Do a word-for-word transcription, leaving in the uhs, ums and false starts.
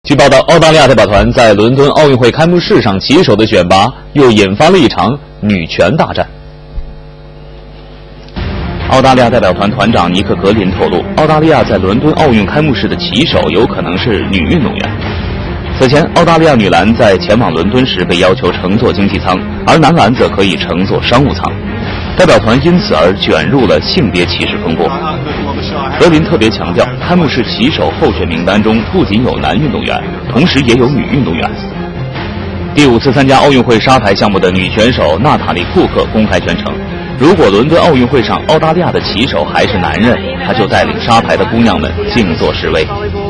据报道，澳大利亚代表团在伦敦奥运会开幕式上旗手的选拔，又引发了一场女权大战。澳大利亚代表团团长尼克·格林透露，澳大利亚在伦敦奥运开幕式的旗手有可能是女运动员。此前，澳大利亚女篮在前往伦敦时被要求乘坐经济舱，而男篮则可以乘坐商务舱。代表团因此而卷入了性别歧视风波。格林特别强调，开幕式旗手候选名单中不仅有男运动员，同时也有女运动员。第五次参加奥运会沙排项目的女选手娜塔莉·库克公开宣称，如果伦敦奥运会上澳大利亚的旗手还是男人，她就带领沙排的姑娘们静坐示威。